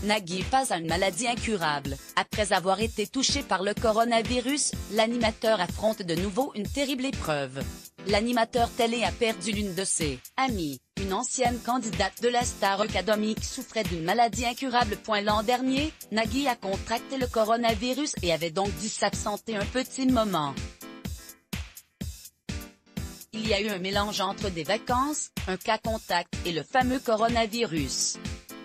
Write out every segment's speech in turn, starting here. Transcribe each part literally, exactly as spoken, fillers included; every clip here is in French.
Nagui face à une maladie incurable. Après avoir été touché par le coronavirus, l'animateur affronte de nouveau une terrible épreuve. L'animateur télé a perdu l'une de ses amies, une ancienne candidate de la Star Academy qui souffrait d'une maladie incurable. L'an dernier, Nagui a contracté le coronavirus et avait donc dû s'absenter un petit moment. Il y a eu un mélange entre des vacances, un cas contact et le fameux coronavirus.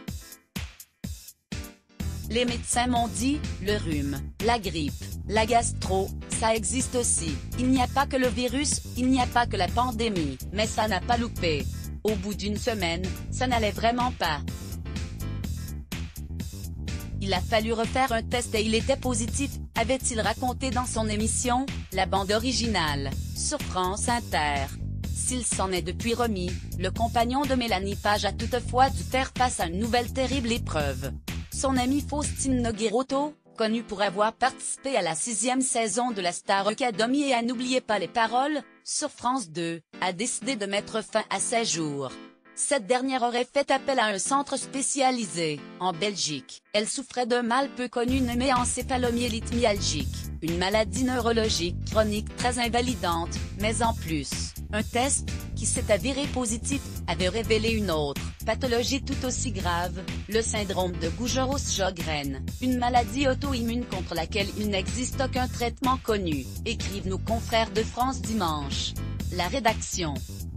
Les médecins m'ont dit, le rhume, la grippe, la gastro, ça existe aussi. Il n'y a pas que le virus, il n'y a pas que la pandémie, mais ça n'a pas loupé. Au bout d'une semaine, ça n'allait vraiment pas. Il a fallu refaire un test et il était positif, avait-il raconté dans son émission, la bande originale, sur France Inter. S'il s'en est depuis remis, le compagnon de Mélanie Page a toutefois dû faire face à une nouvelle terrible épreuve. Son ami Faustine Nogueirotto, connu pour avoir participé à la sixième saison de la Star Academy et à N'oubliez pas les paroles, sur France deux, a décidé de mettre fin à ses jours. Cette dernière aurait fait appel à un centre spécialisé, en Belgique. Elle souffrait d'un mal peu connu nommé encéphalomyélite myalgique, une maladie neurologique chronique très invalidante, mais en plus, un test, qui s'est avéré positif, avait révélé une autre pathologie tout aussi grave, le syndrome de Gujeros-Sjogren, une maladie auto-immune contre laquelle il n'existe aucun traitement connu, écrivent nos confrères de France Dimanche. La rédaction.